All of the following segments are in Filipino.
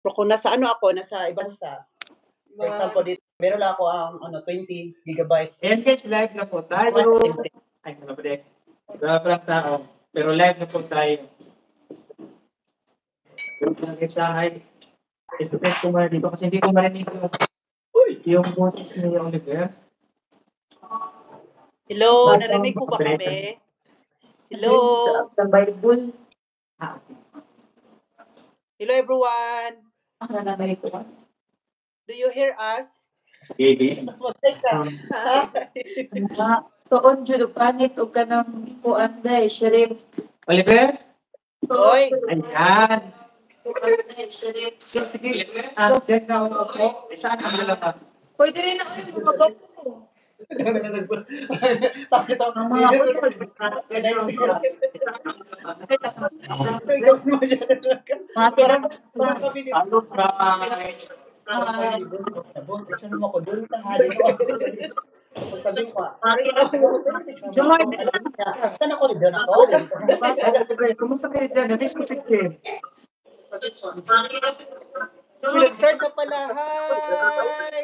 Pero kung nasa ibang bansa, for example, dito, meron lang ako ang 20 gigabytes. Ayan guys, live na po tayo. Ay, mga pre. Walang tao. Pero live na po tayo. Yung mensahe. Isipin ko muna dito kasi hindi ko marinig yung boses ni Oliver. Hello, narinig po ba kami? Hello. Sa Bible. Hello everyone. Do you hear us? Baby. Toon jud panit og kanang kuan day shrimp. Oliver? Oy. Ayan. Shrimp. Sige. Diyan ka ako. Saan ang dalawa? Pwede rin ako yung mga box ko. Kumusta kayo dyan? Namiss ko si Kim. Nag-start na pala. Hi!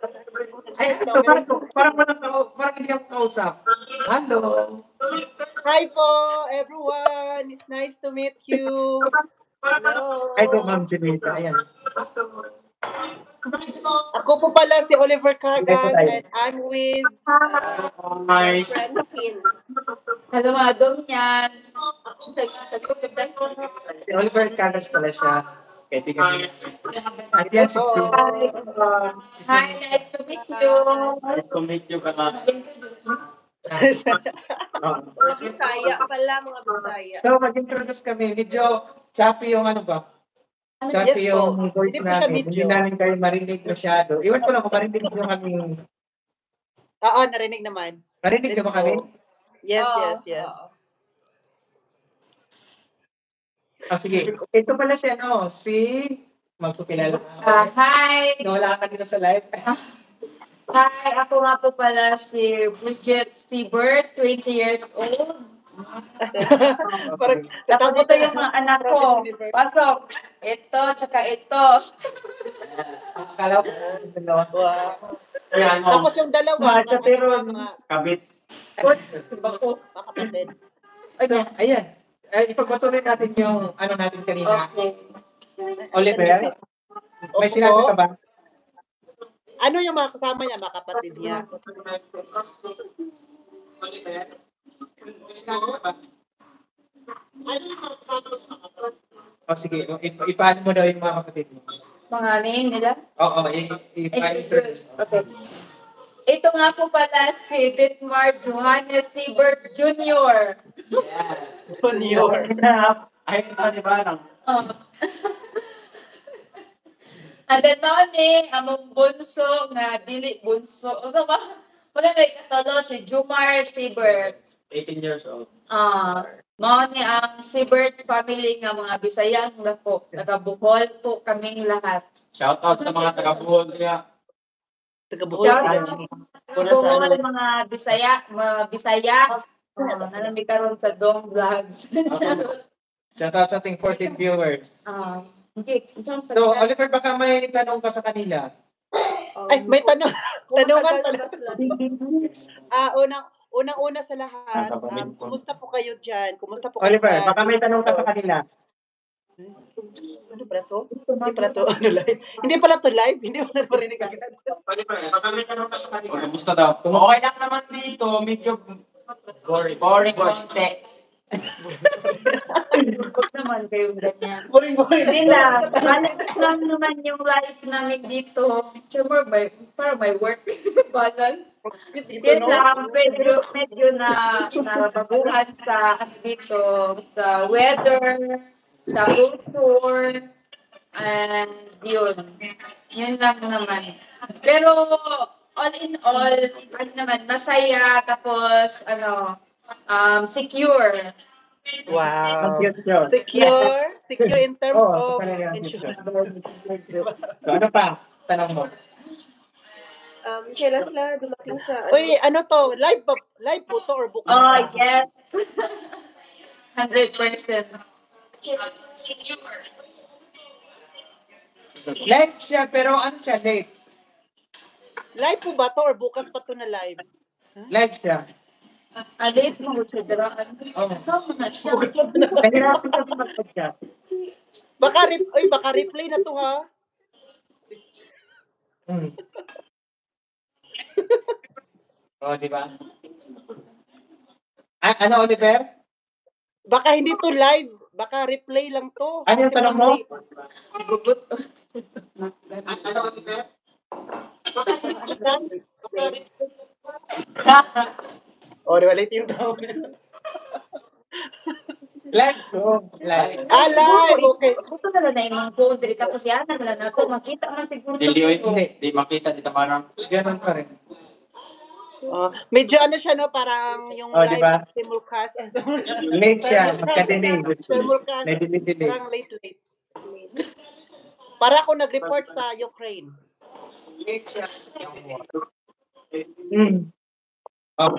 Parang hindi ako kausap. Hello! Hi po, everyone! It's nice to meet you. Hello. Ay, ito, Ma'am Janita. Ayan. Ako po pala si Oliver Cagas and I'm with Nice. Hello mga domyan. Si Oliver Cagas pala siya. Kaibigan niya. At yan, si Kim. Hi, nice to meet you. Nice to meet you ka na. Mga Bisaya pala, mga Bisaya. So, mag-introduce kami. Medyo choppy yung ano ba? Choppy Yes po. yung voice Hindi po siya namin. Hindi video. namin kayo marinig masyado. Iwan ko lang kung marinig nyo kami. Oo, narinig naman. Marinig nyo ba kami? Yes, Oo, yes, yes. oo. Sige. Ito pala si magpapilala. Hi. Wala ka dito sa live. Hi, ako nga po pala si Bridget Siebert, 20 years old. Parang Tapos ito yung mga anak ko. Pasok. Ito, tsaka ito. Akala ko dalawa. Wow. Ayan, Tapos yung dalawa, Sa pero mga kabit. kapatid. So, ayan. Ipagpatuloy natin yung ano natin kanina. Okay. Oliver, may Opo. sinabi ka ba? Ano yung mga kasama niya, mga kapatid niya? Oliver, may sinabi ka ba? O sige, ipaano mo daw yung mga kapatid mo. Mga name nila? Oo, i-introduce. Okay. Ito nga po pala si Ditmar Johannes Siebert Jr. Yes. Junior. Ay, ito, di ba? Oh. And then ni among bunso nga dili bunso. Ano ba? Wala may katalo si Jumar Siebert. 18 years old. Mao ni ang Siebert family nga mga Bisayang dako. Taga Bohol po kaming lahat. Shout out sa mga taga-Buhol kaya. Taga-Buhol Shout sila. out Kuna sa Bohol mga Bisaya, nalami karon sa Dong Vlogs. Shout out sa ating 14 viewers. Okay. So, Oliver, baka may tanong ka sa kanila. Ay, may tanongan pala. Unang-una sa lahat, kumusta po kayo dyan? Kumusta po kayo Oliver, sa... baka may tanong ka sa kanila. Ano pala to? Hindi pala to, live? Hindi pala to live? Hindi ko na marinig agad. Oliver, baka may tanong ka sa kanila. Kumusta daw? Okay lang naman dito, medyo boring konti. Huwag naman kayong ganyan. Boring. Hindi lang. Balance lang naman yung life namin dito. Sure, para may work balance. Yun lang, medyo na baguhan sa dito, sa weather, sa culture, and yun. Yun lang naman. Pero, all in all, ano naman, masaya, tapos, secure. Wow. Secure in terms of insurance. So, ano pa? Tanong mo. Kailan sila dumating sa... Uy, ano to? Live po to or bukas Oh, pa? yes. 100%. Secure. Live siya, pero ano siya, late. Live po ba to or bukas pa to na live? Live siya. Alit mo ko siya daraan. So, na siya. Bukas pa to na live. Nahirapan siya mag-chat. Baka replay na to ha. Oh, di ba? Ano, Oliver? Baka hindi to live. Baka replay lang to. Ano yung Kasi tanong pang mo? late. Gugut. Ano, Oliver? Oh, di ba late yung tao? Live ko. Live. Live! Okay. Gusto na lang na yung mga phone. Dili tapos yan na lang na to. Makita man siguro. Hindi makita dito parang ganun pa rin. Medyo ano siya no, parang yung live diba? simulcast. Late siya, magka-delay. Simulcast. Delay. Parang late. Para ako nag-report sa Ukraine. Late siya. Oh.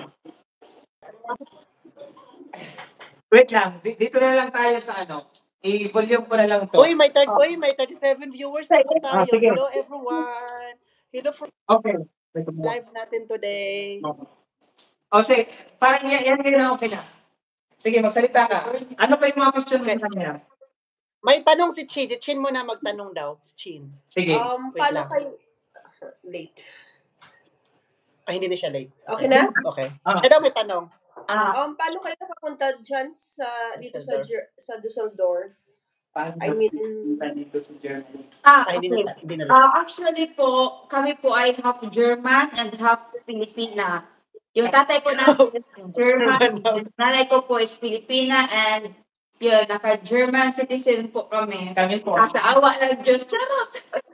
Wait lang, dito na lang tayo sa ano. I-volume ko na lang to. Uy, may 37 viewers na tayo. Sige. Hello everyone. Hello for Okay. live natin today. Sige, parang yan na okay na. Sige, magsalita ka. Ano pa yung mga question mo sa kanya? May tanong si Chin. Si Chin muna magtanong daw. Si Chin. Sige. Wait Paano lang. kayo... Late. Ay, hindi na siya late. Okay na? Okay. Siya daw may tanong. Paano kayo nakapunta dyan dito sa Dusseldorf? I mean... dito sa Germany. Ay, hindi Okay. na late. Actually po, kami po ay half German and half Filipina. Yung tatay ko na is German, nanay ko po is Filipina, and yun, naka-German citizen po kami. Kami po. Sa awa ng Diyos. Charot!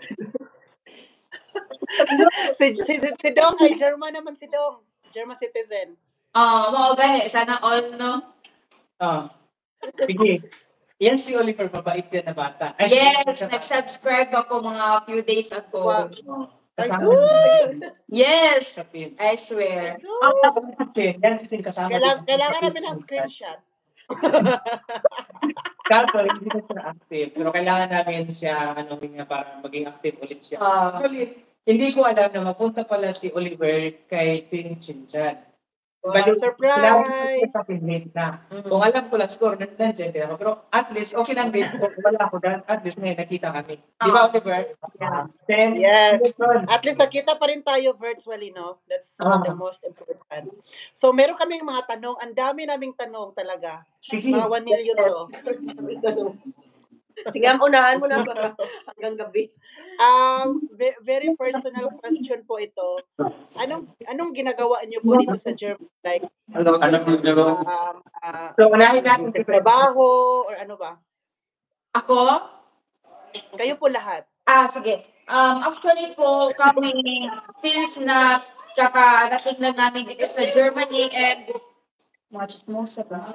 si Dong ay German naman si Dong. German citizen. Mga gani, sana all, no? Sige. Yan si Oliver, mabait yan na bata. Yes, nag-subscribe ako mga few days ago. Wow. Ay, Kasama sus! Yes, sa pin. I swear. Yan si Pin kasama. Kailangan namin ng screenshot. Kaso, hindi na siya active. Pero kailangan namin siya, niya para maging active ulit siya. Actually, hindi ko alam na mapunta pala si Oliver kay Tin Chinchan. Wow, surprise! Sa pinmate na. Kung alam ko lang, score, nandiyan din ako. Pero at least, okay lang din. Kung wala ako dyan, at least may nakita kami. Di ba, Oliver? Then, Yes. At least nakita pa rin tayo virtually, no? That's the most important. So, meron kaming mga tanong. Ang dami naming tanong talaga. Sige. Mga 1 million to. Sige, unahan mo na ba hanggang gabi? Very personal question po ito. Anong ginagawa niyo po dito sa Germany? Like, Anong ginagawa? so, unahin natin si trabaho or ano ba? Ako? Kayo po lahat. Sige. Actually po, kami, since na kakarating lang namin dito sa Germany and much more sa ba?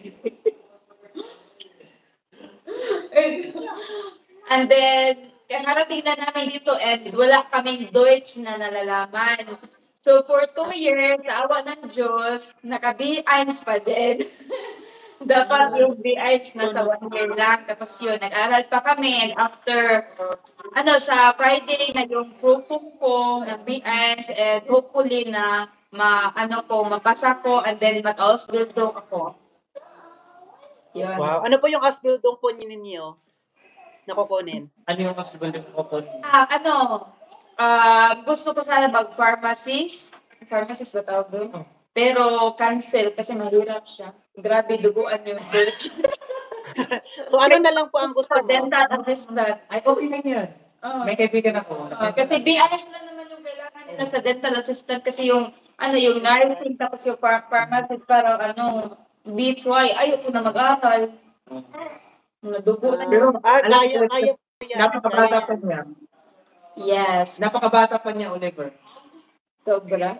And then, kakarating na namin dito and wala kaming Deutsch na nalalaman. So, for 2 years, sa awa ng Diyos, naka-B1 pa din. Dapat yung B1 nasa 1 year lang. Tapos yun, nag-aral pa kami. And after, sa Friday na yung proof ko ng B1 and hopefully na mapasa ko and then mag-Ausbildung ako. Yun. Wow. Ano po yung Ausbildung po ninyo? Nakukunin? Ano yung Ausbildung ko po? Gusto ko sana mag-pharmacist. Pharmacist ba tawag doon? Pero cancel kasi mahirap siya. Grabe, duguan yung Deutsch. So ano na lang po ang gusto mo? Dental assistant. Ay, okay lang yan. May kaibigan ako. Kasi BIS na naman yung kailangan nila sa dental assistant kasi yung nursing tapos yung pharmacist parang B2Y, ayoko na mag-aral. Nadugo na yun. Kaya po yan. Napakabata pa niya. Yes. Napakabata pa niya, Oliver. Sobra.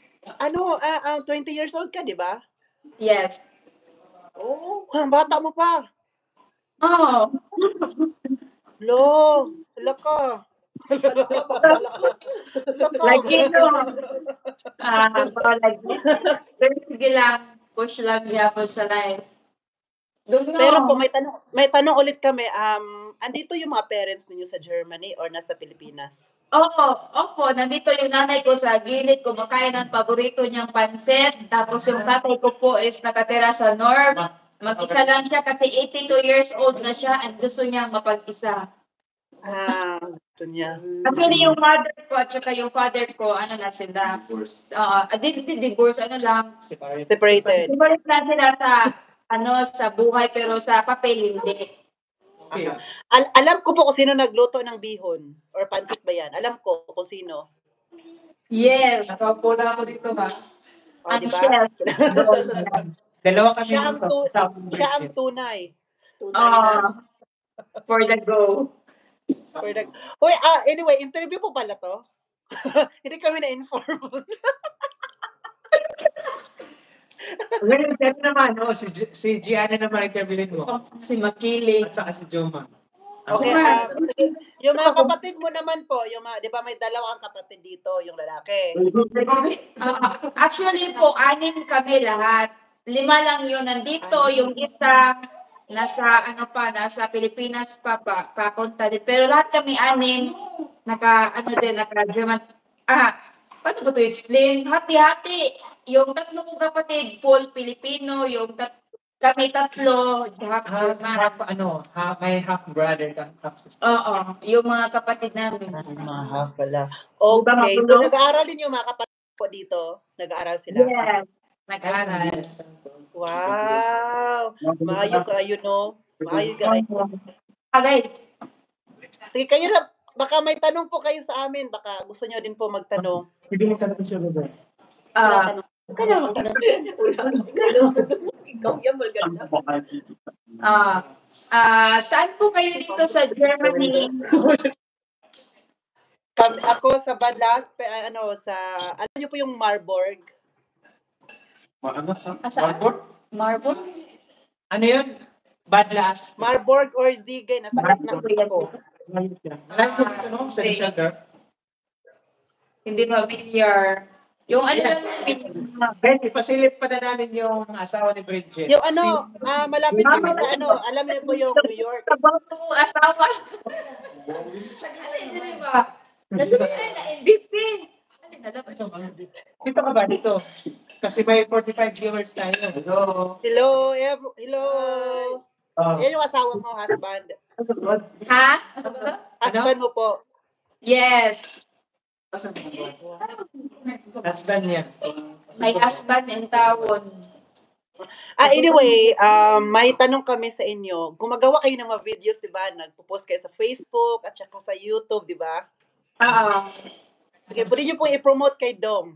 20 years old ka, di ba? Yes. Oo, bata mo pa. Oh. Hala ka. Lagi no. Lagi. Pero sige lang. Push lang yapon sa life. Pero po may tanong ulit kami. andito yung mga parents ninyo sa Germany or nasa Pilipinas? Opo, nandito yung nanay ko sa gilid, kumakain ng paborito niyang pansit. Tapos yung tatay ko po is nakatira sa North. Mag-isa lang siya kasi 82 years old na siya and gusto niya mapag-isa. Gusto niya. Actually, yung mother ko at saka yung father ko, ano na sila? Divorce, ano lang. Separated. Divorce lang sila sa buhay pero sa papel hindi. Alam ko po kung sino nagluto ng bihon or pansit ba yan? Alam ko kung sino. Yes. Nakaupo na ako dito, ha? Ang Di ba? chef. Dalawa kami Siya ang, dito. siya ang tunay. For the go. Uy, anyway, interview po pala to. Hindi kami na-inform. Well, siyempre naman, si Gianna naman interviewin mo. Si Makiling. At saka si Joma. Okay, sige. Yung mga kapatid mo naman po, yung mga, di ba may dalawang kapatid dito, yung lalaki. Actually po, 6 kami lahat. 5 lang yun nandito, yung isa nasa Pilipinas papunta din. Pero lahat kami 6 naka-German. Paano ba to explain? Hati-hati. Yung 3 kong kapatid, full Filipino, yung kami 3, half German. May half brother, half sister. Oo, yung mga kapatid namin. Mga half pala. Okay, so nag-aaral din yung mga kapatid po dito? Nag-aaral sila? Yes, nag-aaral. Wow! Maayo kayo, no? Maayo kayo. Okay. Sige, kayo na, baka may tanong po kayo sa amin. Baka gusto nyo din po magtanong. Hindi mo tanong siya, Robert. Ikaw yan, maganda. Saan po kayo dito sa Germany? Ako sa Badlas, alam nyo po yung Marburg? Marburg? Ano yun? Badlas. Marburg or Ziegen, nasa gitna ako. Sa December. Hindi familiar. Yung Ipasilip pa na namin yung asawa ni Bridget. Yung malapit kami sa alam niyo po yung New York. About to asawa. Sa kalendar ba? MVP. Dito ka ba? Dito. Kasi may 45 viewers tayo. Hello. Yan yung asawa mo, husband. Ha? Husband mo po. Yes. Husband niya. My husband in town. Anyway, may tanong kami sa inyo. Gumagawa kayo ng mga videos, di ba? Nagpo-post kayo sa Facebook at saka sa YouTube, di ba? Okay, pwede nyo po i-promote kay Dong.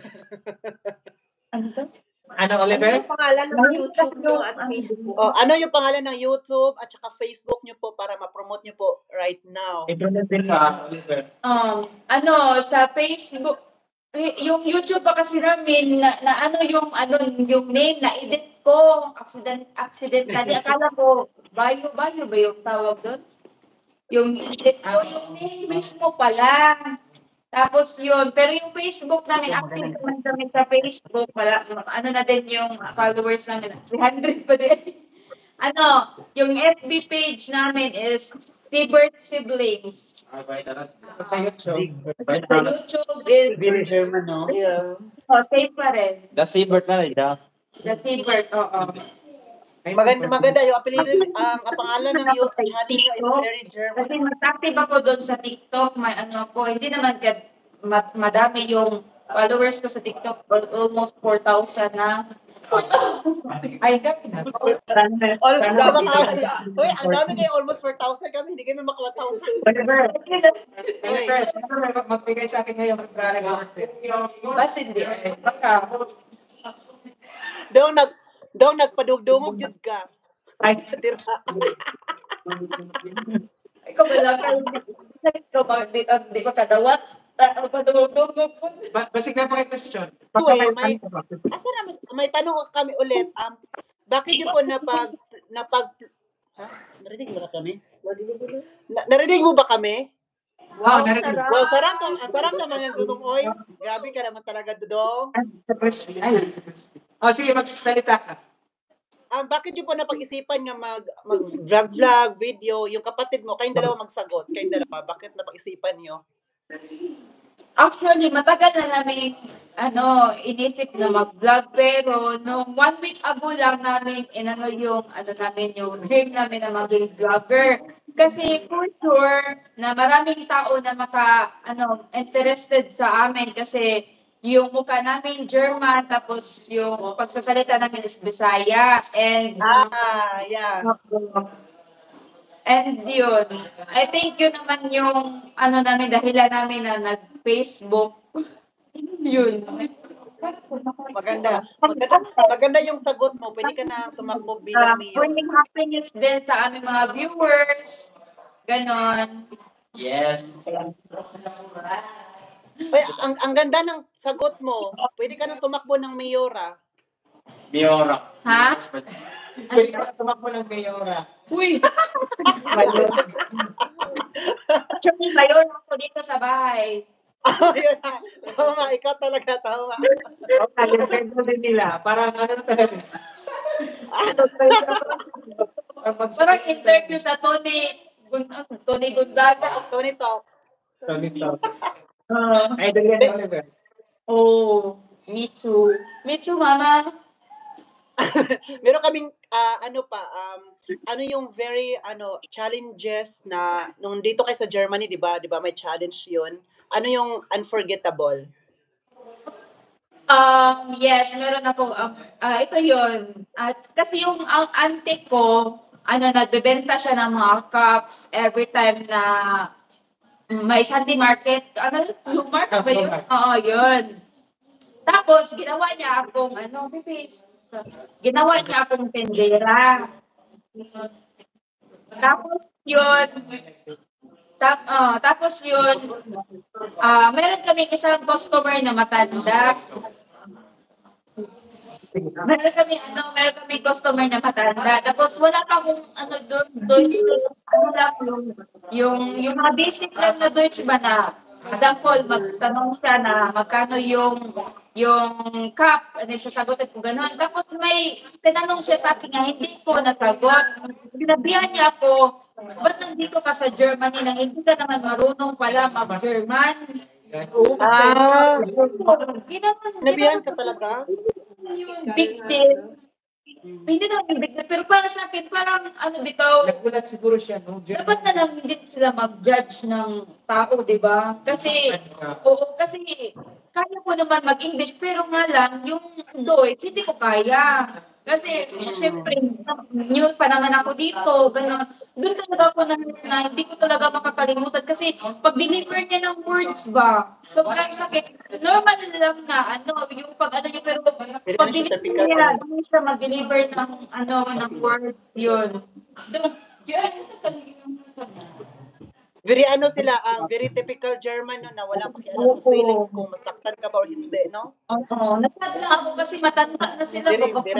Ano to? Ano, Oliver? Ano yung pangalan ng YouTube nyo at Facebook? Ano yung pangalan ng YouTube at saka Facebook nyo po para ma-promote nyo po right now? I-promote din pa, Oliver. Sa Facebook, yung YouTube pa kasi namin yung name na edit ko accidentally. Akala ko bio ba yung tawag doon? Yung edit ko yung name mismo pala. Tapos yun, pero yung Facebook namin, active naman kami sa Facebook, na din yung followers namin, 300 pa din. Yung FB page namin is Siebert Siblings. Sa YouTube. Sa YouTube is... Billy Sherman, no? Yeah. Safe pa rin. The Siebert na rin, The Siebert, oo. Maganda yung ang pangalan ng YouTube channel nyo is very German. Kasi mas active ako doon sa TikTok, hindi naman madami yung followers ko sa TikTok, almost 4,000 na. Ay, dapat na. Uy, ang dami kayo, almost 4,000 kami, hindi kami maka 1,000. Oliver, magbigay sa akin ngayon. Basta hindi. Baka. Dong, nagpadugdungog yun ka. Ay, Ikaw ba lang kayo? Ikaw ba, di ba kadawat? Padugdungog po. Basig na pakikasyon. May tanong kami ulit. Bakit yun po narinig mo na kami? Narinig mo ba kami? Wow, narinig. sarap. Wow, sarap naman yung Dudong Oy. Grabe ka naman talaga, Dudong. Ay. Sige, magsasalita ka. bakit niyo po napag-isipan nga mag-vlog, video, yung kapatid mo, kayong dalawa magsagot, kayong dalawa, bakit napag-isipan niyo? Actually, matagal na namin inisip na mag-vlog, pero nung 1 week ago lang namin yung dream namin na maging vlogger. Kasi for sure na maraming tao na interested sa amin kasi yung mukha namin German, tapos yung pagsasalita namin is Bisaya. Yeah. And yun, I think yun naman yung dahilan namin na nag-Facebook. Yun. Maganda yung sagot mo. Pwede ka na tumakbo bilang mayor. Bringing happiness din sa aming mga viewers. Ganon. Yes. Ay, ang ganda ng sagot mo. Pwede ka na tumakbo ng mayora. Mayora. Ha? Pwede ka tumakbo ng mayora. Uy! Actually, mayon ako dito sa bahay. Yun na. Tama, ikaw talaga, tama. Ayun din nila. Parang talaga. Parang interview sa Tony Gonzaga. Tony Talks. Idol yan, Oliver. Oh, me too. Me too, mama. Meron kaming ano yung very challenges na nung dito kayo sa Germany, 'di ba? 'Di ba may challenge 'yun? Ano yung unforgettable? Yes, meron ako ito 'yon. At kasi yung ang auntie ko, nagbebenta siya ng mga cups every time na may Sunday market. Yung market ba yun? Oo, yun. Tapos, ginawa niya akong tendera. Tapos yun, meron kami isang customer na matanda. Meron kami customer na matanda. Tapos wala pa akong doon yung mga basic lang na Deutsch ba na, example, magtanong siya na magkano yung cup, sasagutin ko gano'n. Tapos may tinanong siya sa akin na hindi ko nasagot. Sinabihan niya ako, ba't nandito ka sa Germany na hindi ka naman marunong pala mag-German? Sinabihan ka talaga? Yung big deal. Hindi naman yung big deal, pero para sa akin, parang bitaw, Nagulat siguro siya, no? dapat na lang hindi sila mag-judge ng tao, di ba? Kasi kaya ko naman mag-English, pero nga lang, yung Deutsch, hindi ko kaya. Kasi, syempre, new pa naman ako dito, gano'n. Doon talaga ako na hindi ko talaga makakalimutan. Kasi, pag-deliver niya ng words ba, sobrang sakit. Normal lang na, yung niya, pero pag-deliver niya, hindi siya mag-deliver ng words, yun. Very very typical German na wala pakialam sa feelings kung masaktan ka ba o hindi, no? Oo, nasad lang ako kasi matanda na sila.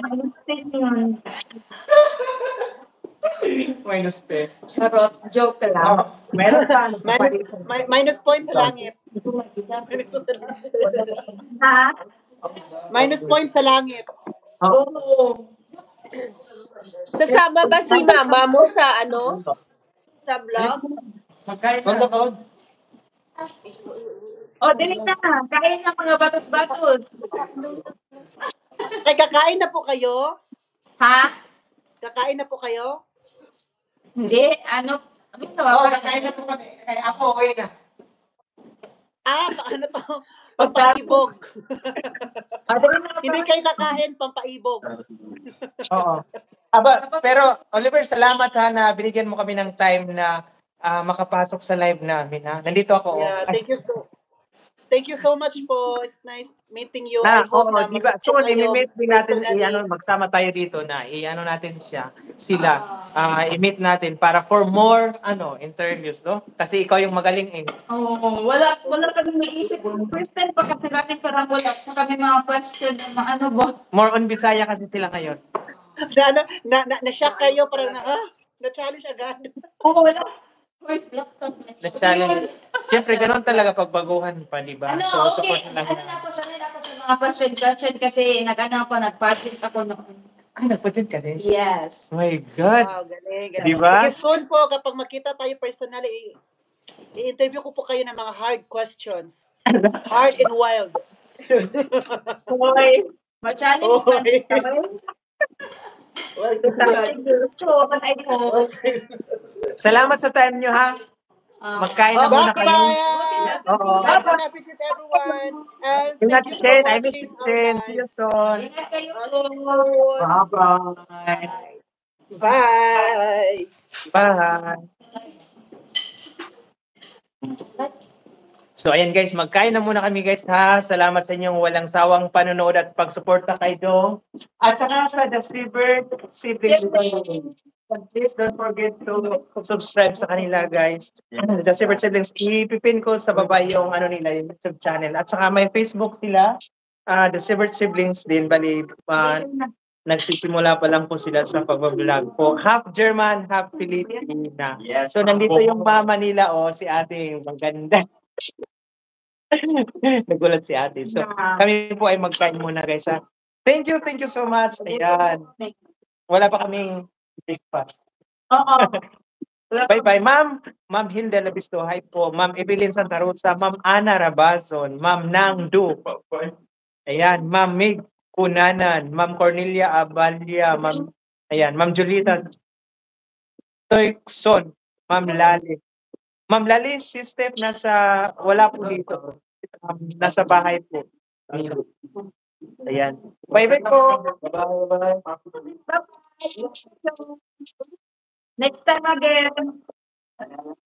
Minus 10. Charot, joke lang. Meron pa. Minus point sa langit. Ha? Minus point sa langit. Oo. Sasama ba si mama mo sa sa vlog? Magkain Dili na. Kain na mga batos-batos. Ay, kakain na po kayo? Ha? Kakain na po kayo? Hindi. kakain na po kami. Kaya ako, okay na. Ano to? Pampaibog. Hindi kayo kakain, pampaibog. Oo. Pero, Oliver, salamat na binigyan mo kami ng time na makapasok sa live namin. Nandito ako. Yeah, thank you so much po. It's nice meeting you. I hope na diba? So, i-meet din natin, personally. magsama tayo dito na natin sila. I-meet natin para for more interviews, no? Kasi ikaw yung magaling eh. Oo, wala kami naisip. First time pa kasi natin parang wala pa kami mga question na ba. More on Bisaya kasi sila ngayon. Na-shock kayo, parang na-challenge agad. Oo, wala. Na-challenge. Siyempre, ganoon talaga pagbaguhan pa, di ba? So, okay. support lang. Sanay ako sa mga question kasi nag-patent ako noon. Ay, nagpa-chat ka din? Yes. Oh my God. Wow, galing, galing. Diba? Sige, soon po, kapag makita tayo personally, i-interview ko po kayo ng mga hard questions. Hard and wild. Hoy, ma-challenge pa Oy. kami. So, I hope. Salamat sa time nyo, ha? Magkain na muna kayo. Bye-bye! Oo. Thanks and appreciate everyone. And Ingat, thank you for Chen. I miss watching you, our Chen. See live. you soon. Ingat kayo Bye-bye. Bye! Bye. So ayan guys, magkain na muna kami guys ha. Salamat sa inyong walang sawang panonood at pagsuporta kay Dong. At saka sa The Seabird Siblings. Don't forget to subscribe sa kanila guys. The Seabird Siblings, ipipin ko sa baba yung ano nila, yung YouTube channel. At saka may Facebook sila, The Seabird Siblings din. Bali, nagsisimula pa lang po sila sa pag-vlog po. Half German, half Filipina. So nandito yung mama nila, si ate, maganda. Nagulat si ate. So, kami po ay magkain muna guys ha. Thank you so much. Ayan. Wala pa kaming breakfast. Bye-bye, ma'am. Ma'am Hilda Labisto. Hi po. Ma'am Evelyn Santa Rosa. Ma'am Ana Rabazon. Ma'am Nangdu. Ayan. Ma'am Mig Kunanan. Ma'am Cornelia Abalia. Ma'am Julita Toyson. Ma'am Lali. Ma'am Lali, si Steph wala po dito. Nasa bahay po. Ayan. Bye-bye po. Bye-bye. Next time again.